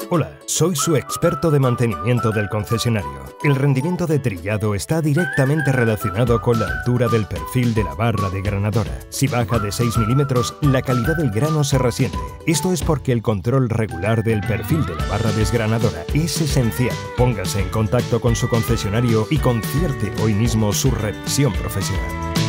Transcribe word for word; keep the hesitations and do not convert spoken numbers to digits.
Hola, soy su experto de mantenimiento del concesionario. El rendimiento de trillado está directamente relacionado con la altura del perfil de la barra degranadora. Si baja de seis milímetros, la calidad del grano se resiente. Esto es porque el control regular del perfil de la barra desgranadora es esencial. Póngase en contacto con su concesionario y concierte hoy mismo su revisión profesional.